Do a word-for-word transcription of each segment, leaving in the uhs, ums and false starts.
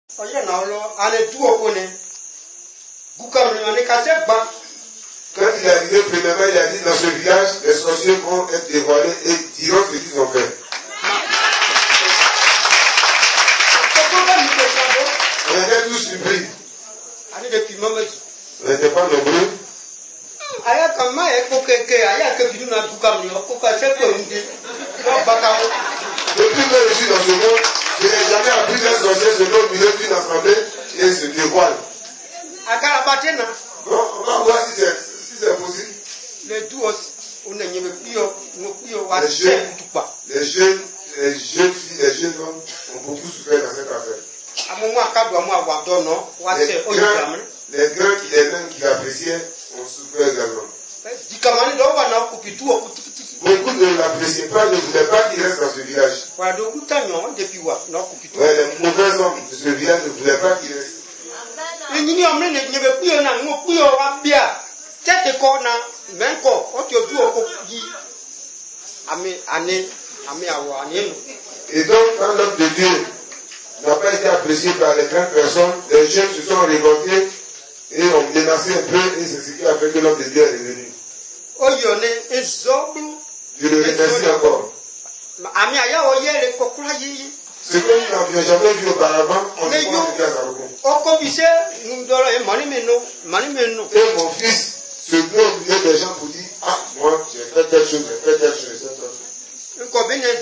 Quand il est arrivé, premièrement, il a dit dans ce village, les sorciers vont être dévoilés et diront ce qu'ils ont fait. On était tous surpris. On n'était pas nombreux. Depuis que je suis dans ce monde, je n'ai jamais appris qu'un sorcier se met au milieu d'une assemblée et se dévoile. Bon, on va voir si c'est si c'est possible. Les jeunes, les jeunes, les jeunes filles, les jeunes hommes ont beaucoup souffert dans cette affaire. Les grands, les grands qui les mêmes qui l'appréciaient ont souffert également. Beaucoup ne l'appréciaient pas, ne voulaient pas qu'il reste dans ce village. Ouais, les mauvais hommes de ce village ne voulaient pas qu'il reste. Et donc, quand l'homme de Dieu n'a pas été apprécié par les grandes personnes, les jeunes se sont révoltés et ont menacé un peu, et c'est ce qui a fait que l'homme de Dieu est revenu. Je le remercie encore. Ce que nous n'avions jamais vu auparavant, on ne peut pas le faire à Et mon fils se met au milieu des gens pour dire, ah, moi, j'ai fait telle chose, j'ai fait telle chose, j'ai fait telle chose. En tout cas,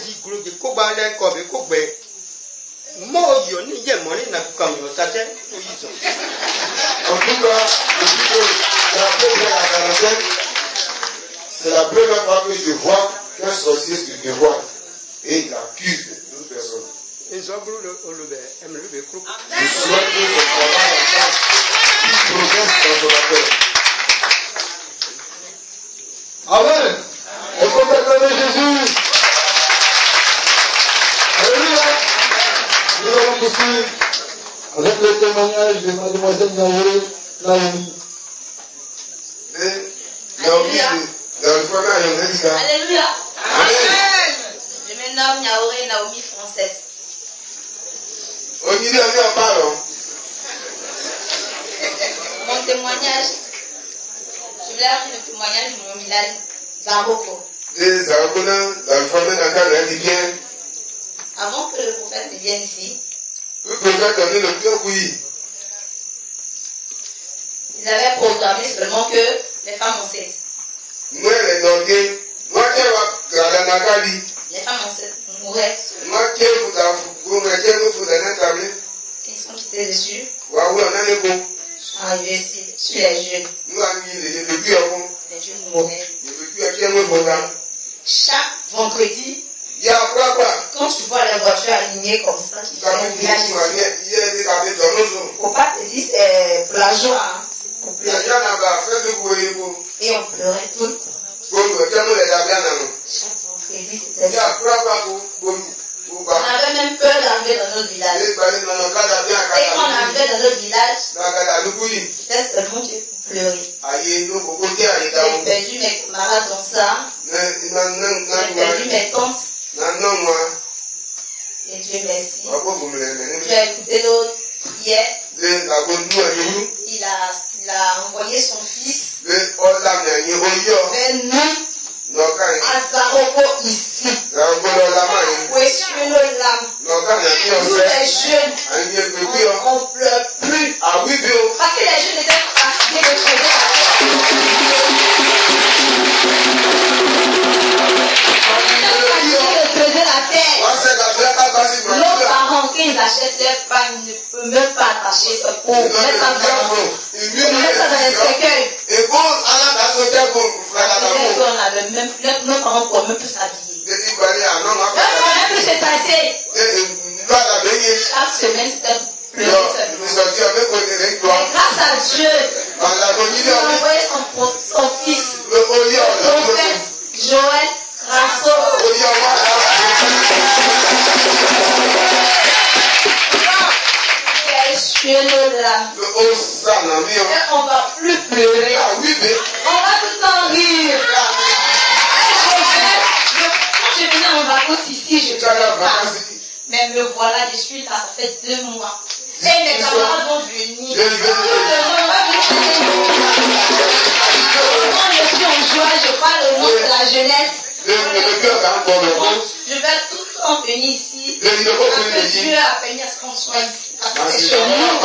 c'est la première fois que je vois qu'un sorcier se dévoile et il accuse d'autres personnes. Je souhaite que ce travail qui progresse dans son affaire. Amen. Est-ce qu'on peut acclamer Jésus? Alléluia. Nous allons poursuivre avec le témoignage de mademoiselle Naouri Naomi. Naomi, Alléluia. Amen. Je me nomme Naouri Naomi française. Mon témoignage, je voulais avoir le témoignage de mon village, Zaroko. Avant que le prophète ne vienne ici, ils avaient programmé seulement que les femmes enceintes. Les femmes enceintes mouraient seulement. Ils sont quittés dessus. Arrivé ici, sur les jeunes. Les jeunes mouraient. Chaque vendredi, quand tu vois les voitures alignées comme ça, qui font un village ici, faut pas te dire c'est pour la joie. Hein. On pleurait. Et on pleurait tout le temps. Chaque vendredi, c'était ça. On avait même peur d'arriver dans notre village. Et quand on arrivait dans notre village, c'était seulement Dieu pour pleurer. J'ai perdu mes camarades dans ça. J'ai perdu mes tantes. Et Dieu merci. Tu as écouté notre prière. Il a, il a envoyé son fils vers nous. À Zaroko ici. Où est-ce que l'âme? Tous les jeunes, on ne pleure plus. Parce que les jeunes étaient fatigués de creuser la terre. Nos parents, quand ils achètent leur pain, ils ne peuvent même pas attacher ce pot. Ils mettent ça dans les cercueils. On avait même, nos parents ne pouvaient même plus s'habiller. Même plus se passer. Chaque semaine, c'était pleurer seulement. Mais grâce à Dieu, il a envoyé son, son fils, le prophète Joël Grasso. Essuyer nos larmes. Et on ne va plus pleurer. On va tout le temps rire. Quand je venais en vacances ici, je ne pleurais pas. Mais me voilà, je suis là, ça fait deux mois. Et mes camarades vont venir. Je suis en joie, je parle au nom de la jeunesse. Je vais tout le temps venir ici. Parce que Dieu a permis à ce qu'on soit ici. Parce que c'est chez nous.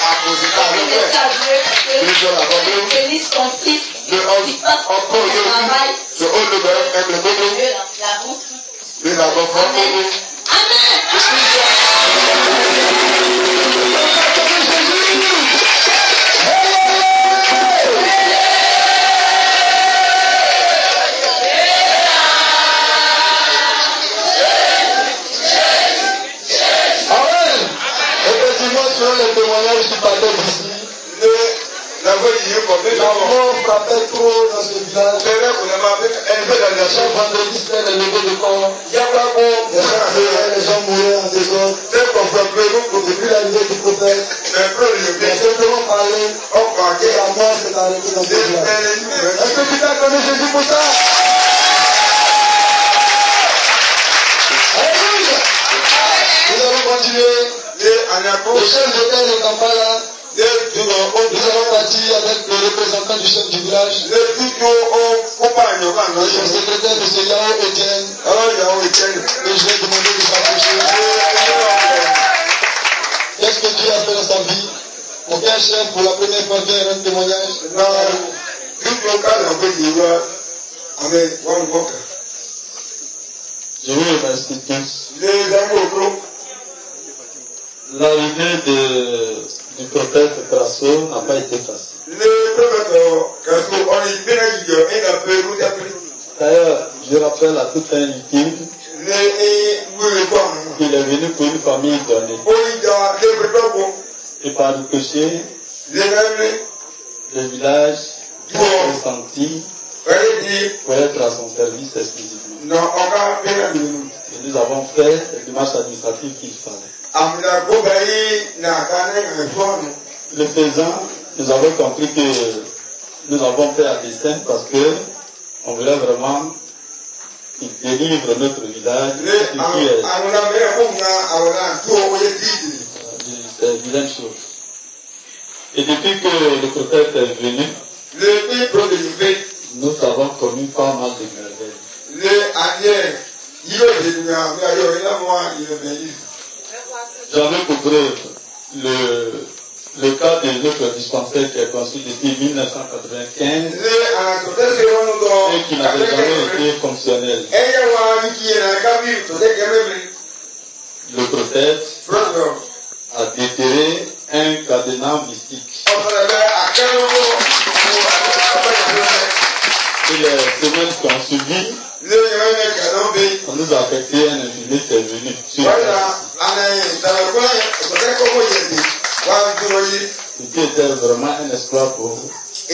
Je bénisse ton fils. Qui passe son travail. Dieu la bonne. Amen. Le témoignage qui partait d'ici. La mort frappait trop dans ce village. Chaque vendredi, c'était le lever de corps. Les gens mouraient en désordre. Depuis l'arrivée du prophète, on a simplement parlé et la mort s'est arrêtée dans ce village. Est-ce que tu as connu Jésus pour ça? Alléluia! Nous allons continuer. Le chef de terre de Kampala, nous allons partir avec le représentant du chef du village, le secrétaire de ce Yao Etienne, et je vais demander de s'approcher. Qu'est-ce que Dieu a fait dans sa vie? Aucun chef pour la première fois vient rendre témoignage. Je vous remercie tous. L'arrivée de, du prophète Crasso n'a pas été facile. D'ailleurs, je rappelle à tout un utile qu'il est venu pour une famille donnée. Et par le péché, le village est ressenti pour être à son service exclusivement. Et nous avons fait les démarches administratives qu'il fallait. Le faisant, nous avons compris que nous avons fait à dessein parce que on voulait vraiment qu'il délivre notre village de ce qui est euh, vilaine chose. Et depuis que le prophète est venu, nous avons commis pas mal de merveilles. J'avais pour preuve le, le cas de notre dispensaire qui est construit depuis mille neuf cent quatre-vingt-quinze et qui n'avait jamais été fonctionnel. Le prophète a déterré un cadenas mystique. Et les semaines qui ont suivi, on nous a affecté un infirmier qui est venu sur ce qui était vraiment un espoir pour vous.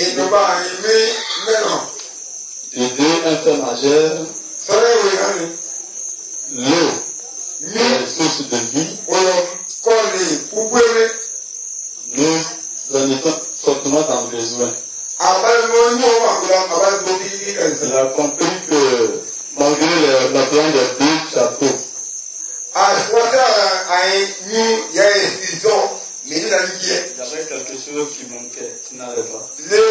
Et deux, un fait majeur, l'eau, les sources de vie, nous en étions fortement dans le besoin. Il a compris que malgré le plan des deux châteaux, il y avait quelque chose qui manquait, qui n'allait pas.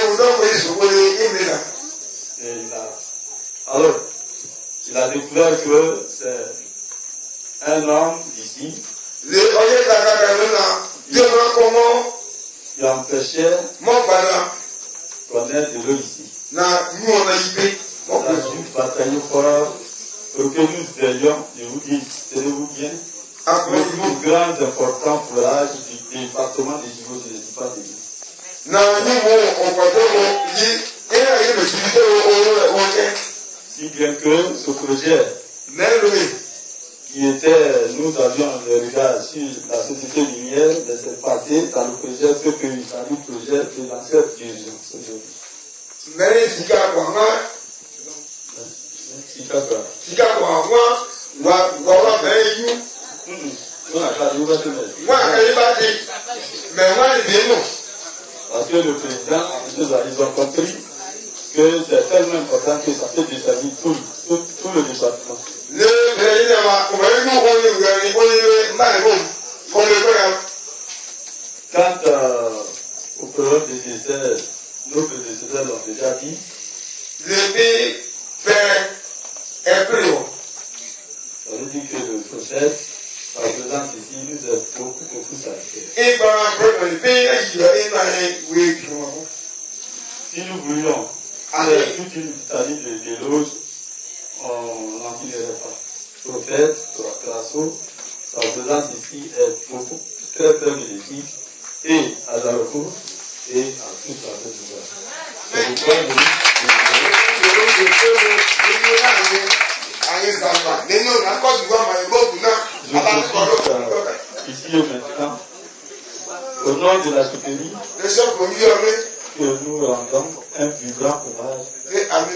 Et il a, alors, il a découvert que c'est un homme d'ici qui empêchait qu'on ait de l'eau ici. Il a dû batailler fort pour que nous ayons, je vous dis, tenez-vous bien, le plus grand important forage du département des Djibouti, je ne dis pas des Djibouti. Si bien que ce projet, qui était, nous avions le regard sur la société lumière, laissait passer dans le projet ce que il a dit projet de lanceur d'urgence aujourd'hui. Parce que le président, ils ont compris que c'est tellement important que ça peut desservir tout, tout, tout le département. Quant euh, au problème des décès, nos prédécesseurs l'ont déjà dit. Le pays fait un peu long. Ça veut dire que le procès, par présence ici, nous aide beaucoup, beaucoup à faire. Et par rapport au pays, il y a une oui, si nous voulions faire toute une famille de, de loges, on n'en finirait pas. Prophète, Crasso, par présence ici est beaucoup, très très bénéfique, et à Darfour, et à toute la Côte d'Ivoire. C'est pourquoi nous, je ici et maintenant, au nom de la soutenue, que nous rendons un vibrant hommage à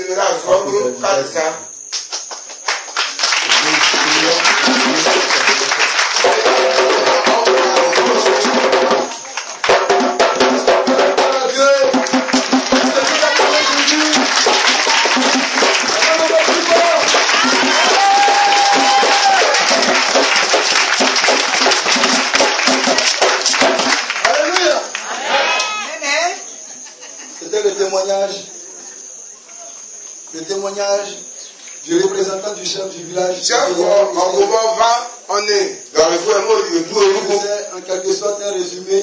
le témoignage du représentant du chef du village. On est dans le foyer de tout le monde. C'est en quelque sorte un résumé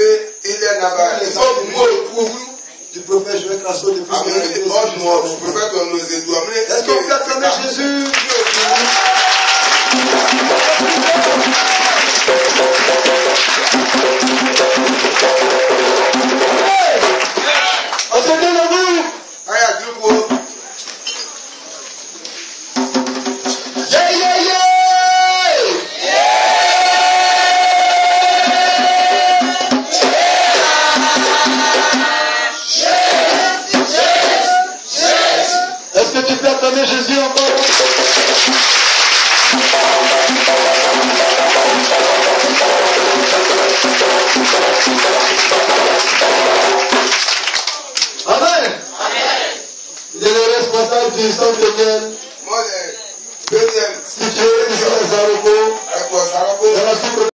du prophète Joël Crasso depuis son arrivée. Est-ce qu'on peut acclamer Jésus? On se donne à vous. Yeah, yeah, yeah. Est-ce que tu peux acclamer Jésus encore? Amen. Il est le responsable du centre de miel. Moi, le deuxième, situé ici à Zaroko, dans la sous